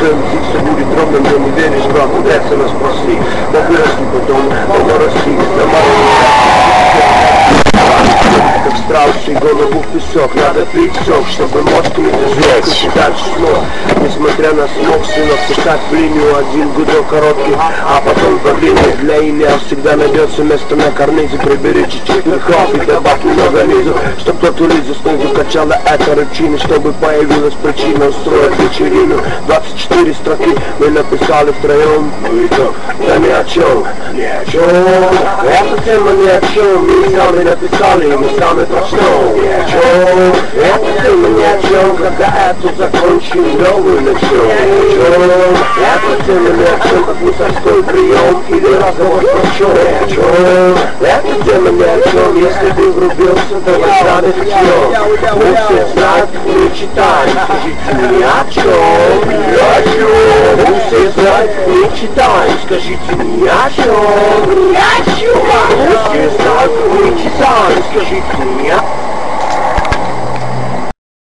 твоем язык все будет ровным, но не веришь, брат, ударься нас спроси. Мог вырасти потом, но расти, как страусы, голову в песок. Надо пить сок, чтобы мозг не зажечь. И дальше снова, несмотря на смог, сынок, писать в линию. Один гудок короткий, а потом давление для имя. Всегда найдется место на карнизе. Прибери чуть-чуть мехов и добавь немного низу, чтоб тот улизу снизу качала эта рычина, чтобы появилась причина устроить вечерину. 24 строки мы написали втроем. Ну и то, да ни о чем, ни о чем. Эта тема ни о чем, мы сами написали, мы сами начнем. Ни о чем, эта тема ни о чем, когда эту закончим, новую начнем. Ни о чем, эта тема ни о чем, как мусорской прием или разговор про чем. Ни о чем, эта тема ни о чем, если ты врубился, давай сами начнем. Мы все знают, мы читаем, скажите ни о чем, ни о чем. Мы все знают, мы читаем, скажите ни о чем, ни о чем. Мы все знают, мы читаем, скажите ни о чем.